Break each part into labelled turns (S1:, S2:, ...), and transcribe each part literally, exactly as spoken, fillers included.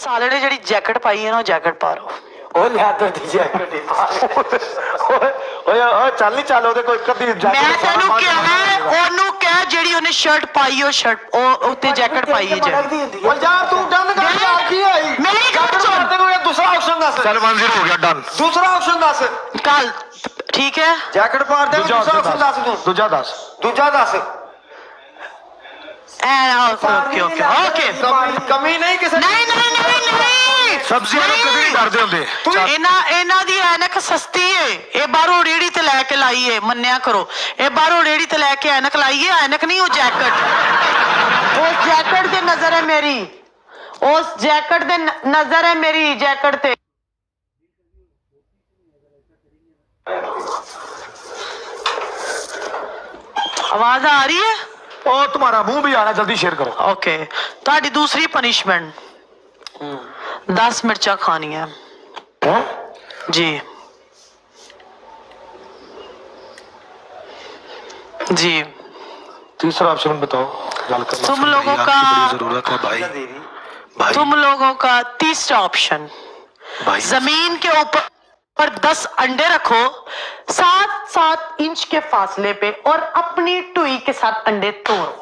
S1: साले ने जी जैकेट पाई है ना जैकेट पा लो
S2: लिहादर दी जैकेट चल नहीं चल कोई कभी
S1: मैं तेनू कहना ओनू कह जेड़ी ओने शर्ट पाई हो शर्ट ओ उत्ते जैकेट पाई है जे
S2: ओ यार तू डन कर यार की आई
S1: मेरी गल सुन
S2: दूसरा ऑप्शन दस
S3: चल वन जीरो हो गया डन
S2: दूसरा ऑप्शन दस
S1: कल ठीक है
S2: जैकेट पार दे दूसरा ऑप्शन दस तू
S3: दूजा दस
S2: दूजा दस
S1: ओके ओके ओके
S2: कमी नहीं किसी
S1: नहीं नहीं नहीं नहीं
S3: सब्जियां तो कभी नहीं डरदे हुंदे
S1: इना इना दी ऐनक सस्ती है ये बाहरों रेड़ी ते लेके लाई है मन्निया करो ये बाहरों रेड़ी ते लेके ऐनक लाई है ऐनक नहीं वो जैकेट उस जैकेट दे नजर है मेरी उस जैकेट दे नजर है मेरी जैकेट ते आवाज आ रही है
S3: और तुम्हारा मुंह भी आना जल्दी शेयर करो
S1: ओके ताड़ी दूसरी पनिशमेंट दस मिर्चा खानी है जी जी
S3: तीसरा ऑप्शन बताओ
S1: तुम लोगों का
S3: जरूरत है भाई भाई
S1: तुम लोगों का तीसरा ऑप्शन जमीन के ऊपर पर दस अंडे रखो सात सात इंच के फासले पे और अपनी टुई के साथ अंडे तोड़ो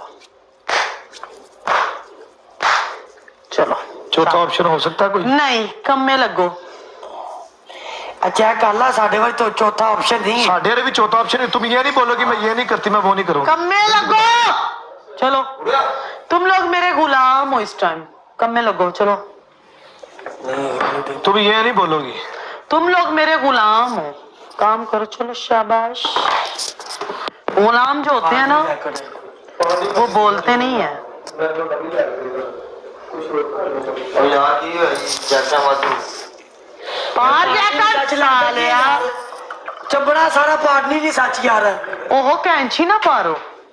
S1: चलो
S3: चौथा ऑप्शन हो सकता है कोई
S1: नहीं कम में लगो
S2: अच्छा कल साढ़े वाले तो चौथा ऑप्शन नहीं
S3: साढ़े भी चौथा ऑप्शन है तुम ये नहीं बोलोगी मैं ये नहीं करती मैं वो नहीं करूँ
S1: कम में लगो चलो तुम लोग मेरे गुलाम हो इस टाइम कम में लगो चलो
S3: तुम ये नहीं बोलोगी
S1: तुम लोग मेरे गुलाम हो काम करो चलो शाबाश गुलाम जो होते हैं ना वो बोलते नहीं है पार जैकेट चला लिया
S2: चबड़ा सारा पार्टनी नहीं सच यार
S1: ओहो कैंची ना पारो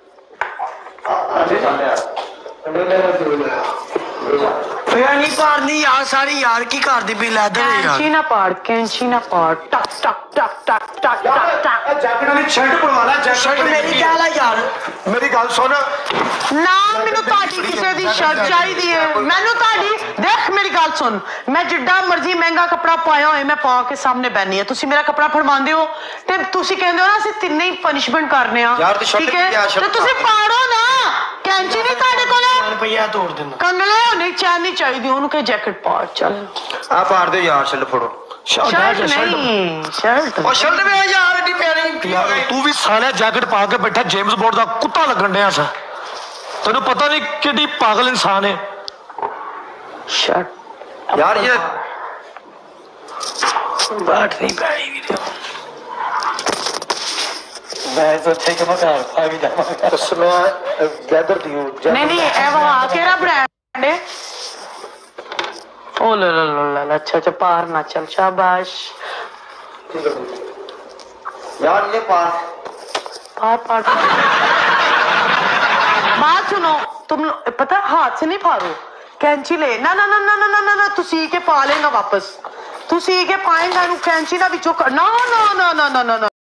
S2: फिर नहीं पारनी यार सारी यार की कर दी भी लैदर यार
S1: कैंची ना पार कैंची ना पार टक टक टक टक टक टक टक
S3: जैकेट वाली शर्ट पड़वाना
S2: शर्ट मेरी क्या है यार
S3: मेरी गल सुन
S1: ना मैनू ताड़ी किसी दी शर्ट चाहिदी है मैनू ताड़ी देख मेरी गल सुन मैं जिड्डा मर्जी महंगा कपड़ा पाया होए मैं पा के सामने बैठी है तुसी मेरा कपड़ा फड़वांदे हो ते तुसी कहंदे हो ना असि तिन्ने ही पनिशमेंट करने आ ठीक है ते तुसी पाड़ो ना कैंची नहीं ताड़े कोले
S2: रुपया तोड़ देना
S1: कंगले नहीं चैन नहीं चाहिदी ओनू के जैकेट पाड़ चल
S2: आ पाड़ दे यार शर्ट फोड़ो
S1: शर्ट नहीं शर्ट
S2: ओ शर्ट में यार एडी प्यारी
S3: तू भी साले जैकेट पा के बैठा जेम्स बॉन्ड दा कुत्ता लगन डया सा तेनू पता नहीं किड्डी पागल इंसान है
S1: शर्ट
S2: यार ये
S1: बात नहीं पाई वीडियो
S2: मैं तो ठीक है मगर भाभी जा
S3: उसमें गैदर दी
S1: नहीं नहीं ए वहां केरा ब्रांड है ओ ला ला ला ला अच्छा अच्छा पार ना चल शाबाश
S2: यार ये पार
S1: पार पार बात सुनो तुम पता हाथ से नहीं फारो कैंची ले ना ना ना ना ना ना ना तू सी के पा लेगा वापस तू सी के पाएगा कैंची ना बिचो ना ना ना ना ना ना